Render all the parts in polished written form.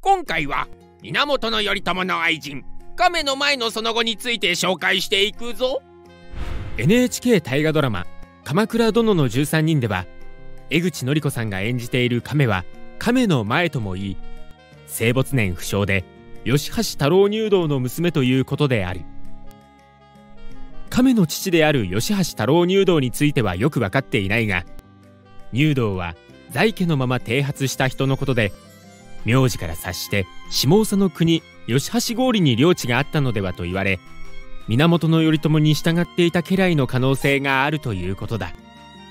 今回は源頼朝の愛人亀の前のその後について紹介していくぞ。 NHK 大河ドラマ「鎌倉殿の13人」では江口のり子さんが演じている亀は亀の前ともいい、生没年不詳で吉橋太郎入道の娘ということである。亀の父である吉橋太郎入道についてはよく分かっていないが、入道は在家のまま剃髪した人のことで、名字から察して下総の国吉橋郡に領地があったのではと言われ、源頼朝に従っていた家来の可能性があるということだ。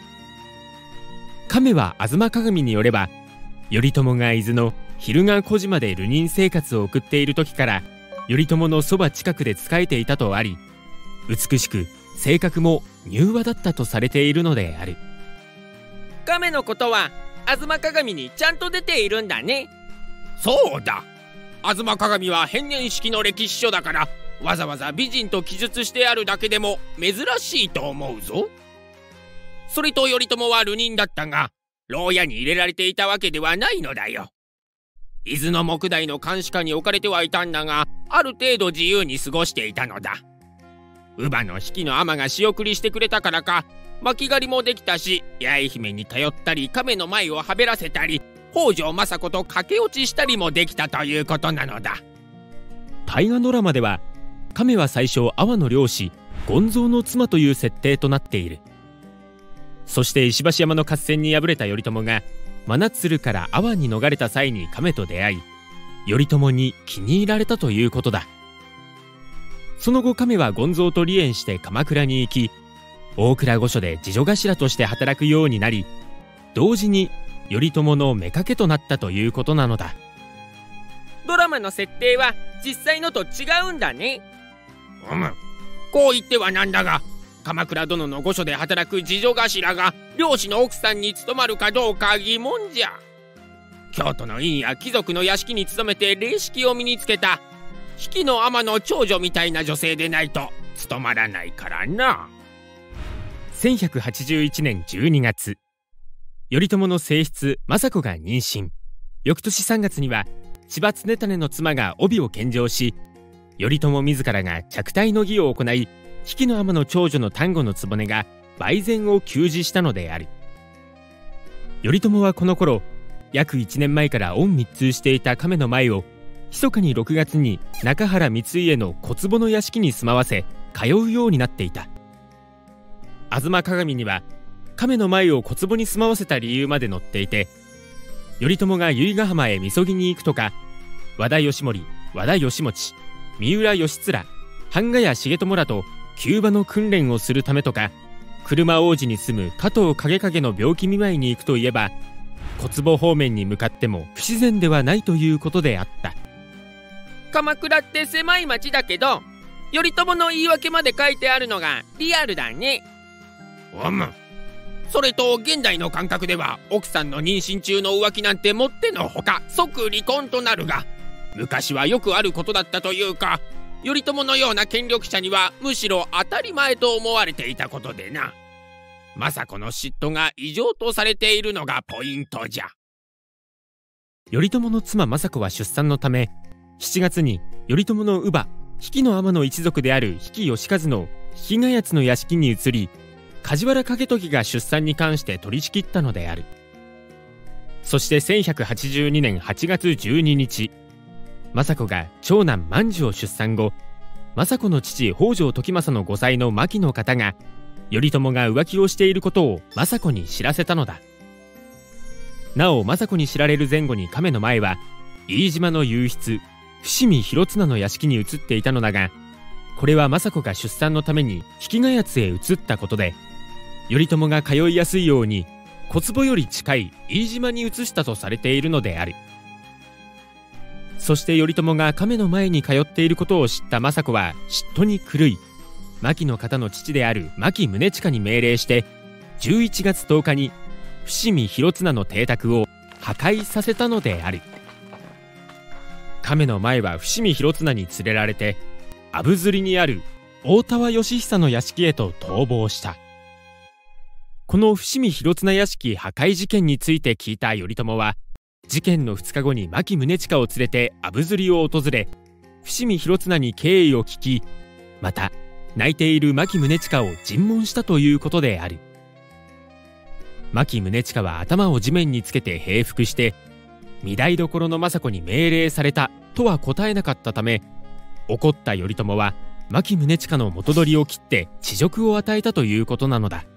亀は吾妻鏡によれば、頼朝が伊豆の蛭ヶ小島で流人生活を送っている時から頼朝のそば近くで仕えていたとあり、美しく性格も柔和だったとされているのである。 亀のことは吾妻鏡にちゃんと出ているんだね。 そうだ、吾妻鏡は変幻式の歴史書だから、わざわざ美人と記述してあるだけでも珍しいと思うぞ。それと頼朝は流人だったが、牢屋に入れられていたわけではないのだよ。伊豆の木材の監視下に置かれてはいたんだが、ある程度自由に過ごしていたのだ。乳母の比企の尼が仕送りしてくれたからか、巻狩りもできたし、八重姫に頼ったり亀の前をはべらせたり、北条政子と駆け落ちしたりもできたということなのだ。 大河ドラマでは亀は最初阿波の漁師権蔵の妻という設定となっている。そして石橋山の合戦に敗れた頼朝が真鶴から阿波に逃れた際に亀と出会い、頼朝に気に入られたということだ。その後亀は権蔵と離縁して鎌倉に行き、大倉御所で次女頭として働くようになり、同時に頼朝の妾となったということなのだ。 ドラマの設定は実際のと違うんだね。 こう言ってはなんだが、鎌倉殿の御所で働く次女頭が漁師の奥さんに務まるかどうか疑問じゃ。京都の院や貴族の屋敷に勤めて礼式を身につけた比企の尼の長女みたいな女性でないと務まらないからな。 1181年12月、頼朝の正室政子が妊娠。翌年3月には千葉常胤の妻が帯を献上し、頼朝自らが着体の儀を行い、比企の尼の長女の丹後局が売膳を給仕したのである。頼朝はこの頃約1年前から御密通していた亀の前を密かに6月に中原光家の小坪の屋敷に住まわせ通うようになっていた。吾妻鏡には亀の前を小坪に住まわせた理由まで載っていて、頼朝が由比ヶ浜へ禊に行くとか、和田義盛、和田義持、三浦義貫、半ヶ谷重朝らと急場の訓練をするためとか、車王子に住む加藤景景の病気見舞いに行くといえば、小坪方面に向かっても不自然ではないということであった。 鎌倉って狭い町だけど、頼朝の言い訳まで書いてあるのがリアルだね。 それと現代の感覚では奥さんの妊娠中の浮気なんてもってのほか即離婚となるが、昔はよくあることだったというか、頼朝のような権力者にはむしろ当たり前と思われていたことでな。政子の嫉妬が異常とされているのがポイントじゃ。 頼朝の妻政子は出産のため、7月に頼朝の乳母比企の尼の一族である比企能員の比企ヶ谷の屋敷に移り、梶原景時が出産に関して取り仕切ったのである。そして1182年8月12日、政子が長男万寿を出産後、政子の父北条時政の5歳の牧の方が頼朝が浮気をしていることを政子に知らせたのだ。なお政子に知られる前後に亀の前は飯島の右筆伏見広綱の屋敷に移っていたのだが、これは政子が出産のために比企ヶ谷へ移ったことで、頼朝が通いやすいように小坪より近い飯島に移したとされているのである。そして頼朝が亀の前に通っていることを知った政子は嫉妬に狂い、牧の方の父である牧宗親に命令して11月10日に伏見広綱の邸宅を破壊させたのである。亀の前は伏見広綱に連れられてあぶずりにある大田原義久の屋敷へと逃亡した。この伏見広綱屋敷破壊事件について聞いた頼朝は、 事件の2日後に牧宗親を連れてあぶずりを訪れ、伏見広綱に経緯を聞き、また泣いている牧宗親を尋問したということである。牧宗親は頭を地面につけて平伏して、御台所の政子に命令されたとは答えなかったため、怒った頼朝は牧宗親の元取りを切って恥辱を与えたということなのだ。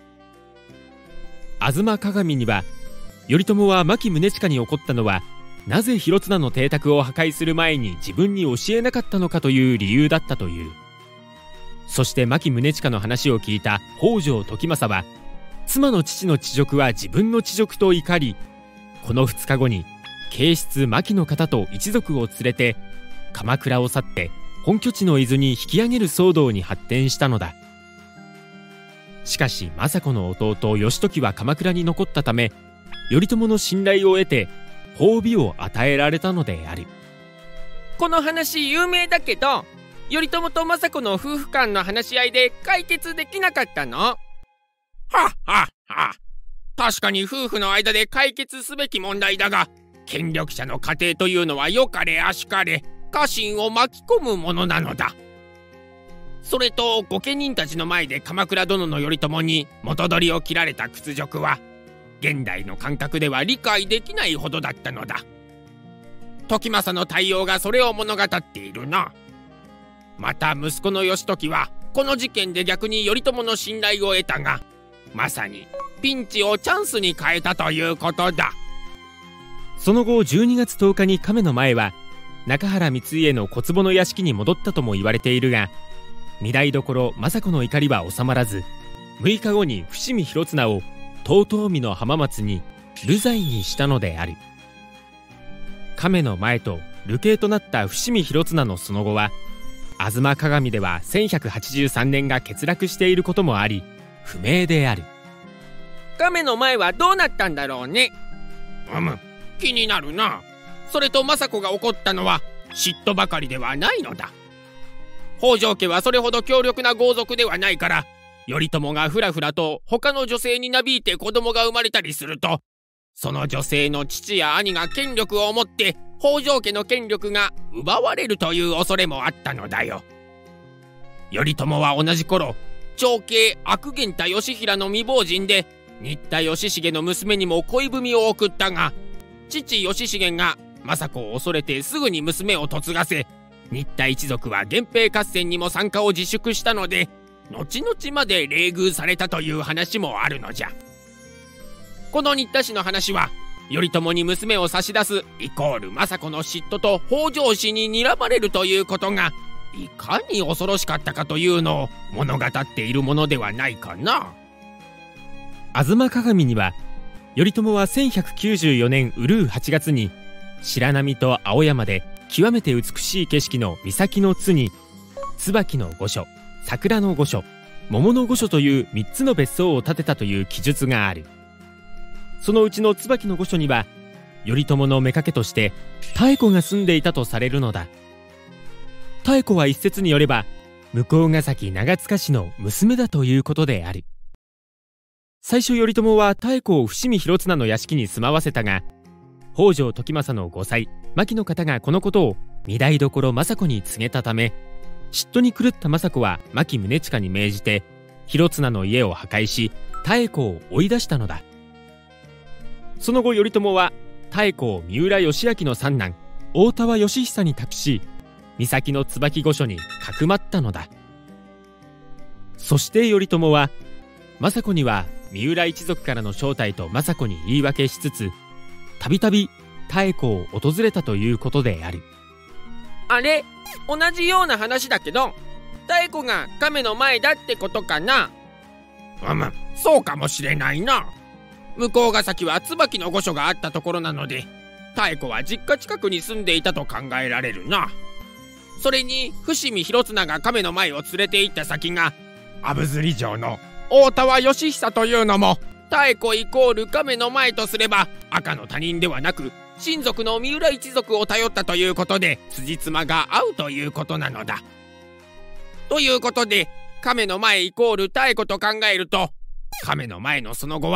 吾妻鏡には、頼朝は牧宗親に怒ったのは、なぜ広綱の邸宅を破壊する前に自分に教えなかったのかという理由だったという。そして牧宗親の話を聞いた北条時政は、妻の父の恥辱は自分の恥辱と怒り、この2日後に警室牧の方と一族を連れて鎌倉を去って本拠地の伊豆に引き上げる騒動に発展したのだ。しかし政子の弟義時は鎌倉に残ったため、頼朝の信頼を得て褒美を与えられたのである。 この話有名だけど、頼朝と政子の夫婦間の話し合いで解決できなかったの？ はっはっは。確かに夫婦の間で解決すべき問題だが、権力者の家庭というのは良かれ悪しかれ家臣を巻き込むものなのだ。それと御家人たちの前で鎌倉殿の頼朝に元取りを切られた屈辱は、現代の感覚では理解できないほどだったのだ。時政の対応がそれを物語っているな。また息子の義時はこの事件で逆に頼朝の信頼を得たが、まさにピンチをチャンスに変えたということだ。 その後12月10日に亀の前は中原光家の小坪の屋敷に戻ったとも言われているが、御台所政子の怒りは収まらず、6日後に伏見広綱を遠江の浜松に流罪にしたのである。亀の前と流刑となった伏見広綱のその後は、吾妻鏡では1183年が欠落していることもあり不明である。 亀の前はどうなったんだろうね。 気になるな。それと政子が怒ったのは嫉妬ばかりではないのだ。北条家はそれほど強力な豪族ではないから、頼朝がふらふらと他の女性になびいて子供が生まれたりすると、その女性の父や兄が権力を持って北条家の権力が奪われるという恐れもあったのだよ。頼朝は同じ頃、長兄悪源太義平の未亡人で新田義重の娘にも恋文を送ったが、父義重が政子を恐れてすぐに娘を嫁がせ、新田一族は源平合戦にも参加を自粛したので、後々まで冷遇されたという話もあるのじゃ。この新田氏の話は、頼朝に娘を差し出すイコール政子の嫉妬と北条氏に睨まれるということが、いかに恐ろしかったかというのを物語っているものではないかな。 吾妻鏡には、頼朝は1194年閏8月に白波と青山で極めて美しい景色の岬の津に、椿の御所、桜の御所、桃の御所という3つの別荘を建てたという記述がある。そのうちの椿の御所には、頼朝の妾として妙子が住んでいたとされるのだ。妙子は一説によれば向ヶ崎長塚氏の娘だということである。最初頼朝は妙子を伏見広綱の屋敷に住まわせたが、北条時政の5歳牧の方がこのことを御台所政子に告げたため、嫉妬に狂った政子は牧宗親に命じて広綱の家を破壊し、妙子を追い出したのだ。その後頼朝は妙子を三浦義明の三男大田原義久に託し、岬の椿御所にかくまったのだ。そして頼朝は政子には三浦一族からの招待と政子に言い訳しつつ、たびたび妙子を訪れたということである。 あれ、同じような話だけど、妙子が亀の前だってことかな。 そうかもしれないな。向ヶ崎は椿の御所があったところなので、妙子は実家近くに住んでいたと考えられるな。それに伏見広綱が亀の前を連れて行った先があぶずり城の大田原義久というのも、妙子イコール亀の前とすれば赤の他人ではなく親族の三浦一族を頼ったということで、辻褄が合うということなのだ。ということで、亀の前イコール妙子と考えると、亀の前のその後は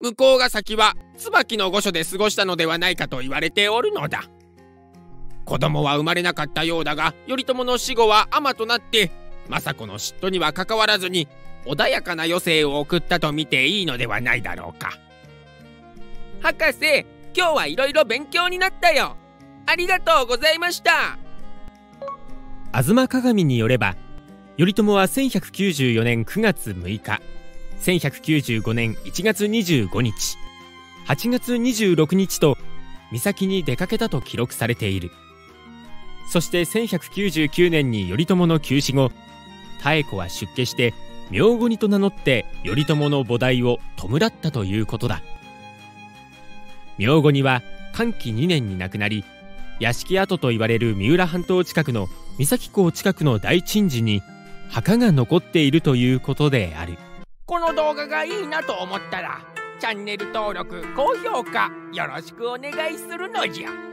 向こうが先は椿の御所で過ごしたのではないかと言われておるのだ。子供は生まれなかったようだが、頼朝の死後は尼となって政子の嫉妬にはかかわらずに穏やかな余生を送ったと見ていいのではないだろうか。 博士、今日はいろいろ勉強になったよ。ありがとうございました。 吾妻鏡によれば、頼朝は1194年9月6日、1195年1月25日、8月26日と岬に出かけたと記録されている。そして1199年に頼朝の急死後、妙子は出家して明後にと名乗って頼朝の菩提を弔ったということだ。明後には寛喜2年に亡くなり、屋敷跡と言われる三浦半島近くの三崎港近くの大鎮寺に墓が残っているということである。 この動画がいいなと思ったらチャンネル登録高評価よろしくお願いするのじゃ。